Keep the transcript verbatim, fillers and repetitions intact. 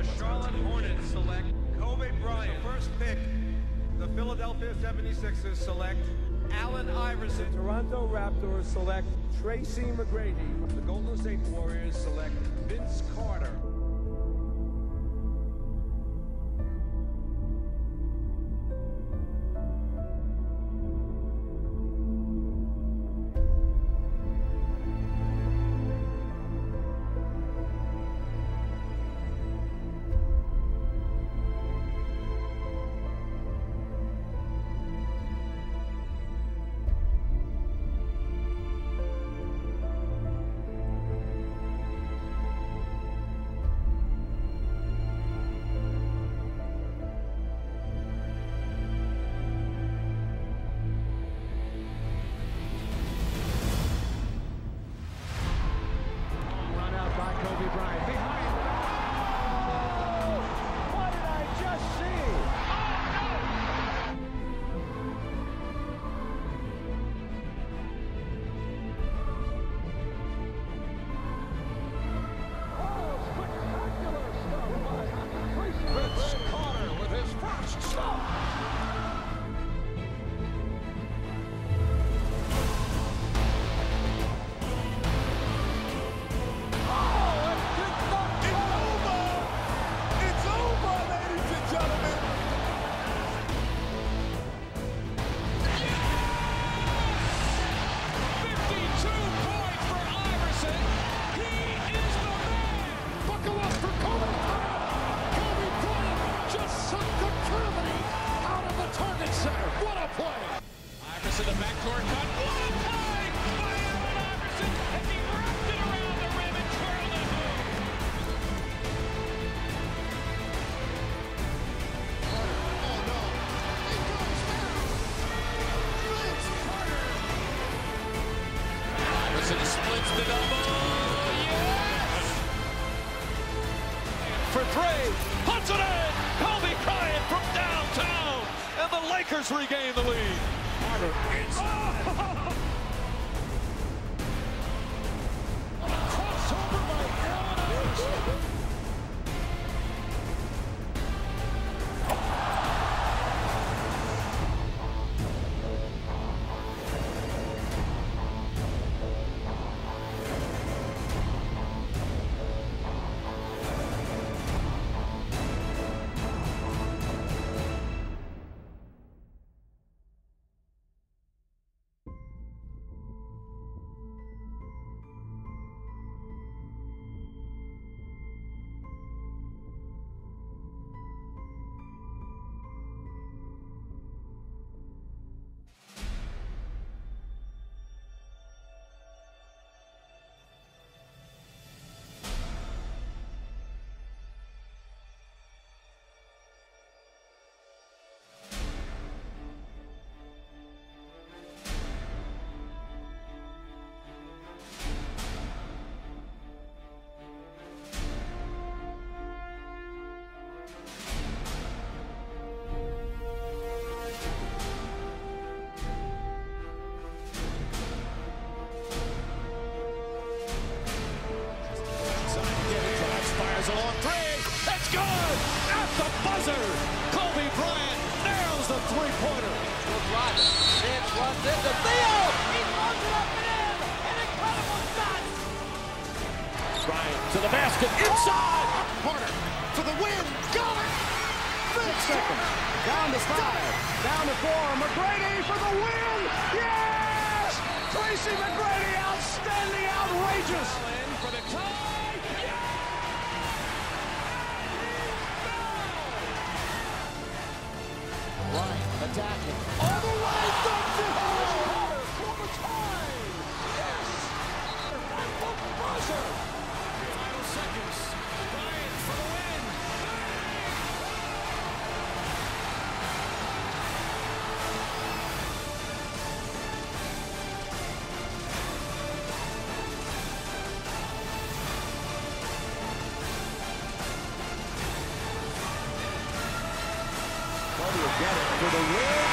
The Charlotte Hornets select Kobe Bryant. First pick, the Philadelphia seventy-sixers select Allen Iverson. Toronto Raptors select Tracy McGrady. The Golden State Warriors select Vince Carter. Bryant behind. Oh! What did I just see? Oh, spectacular stuff by Vince Carter with his first stop. Iverson, the backdoor cut. What a play by Allen Iverson as he wrapped it around the rim and twirled it home. Oh no! It goes down. Vince Carter. Iverson splits the double. Yes! For three, puts it in. Kobe Bryant from downtown, and the Lakers regain the lead. Oh! Crossover by Allen Iverson. On three, it's good! At the buzzer, Kobe Bryant nails the three-pointer. Good drive. Vince runs into Theo! He throws it up and in! An incredible shot! Bryant to the basket, inside! Carter for the win. Got it! Six seconds. Down to five. Down to four. McGrady for the win! Yes! Tracy McGrady, outstanding, outrageous! In for the tie! Bryant attacking. All the way, dunked it home! For the tie! Yes! At the buzzer! Final seconds. Bryant for the win. Kobe will get it for the win.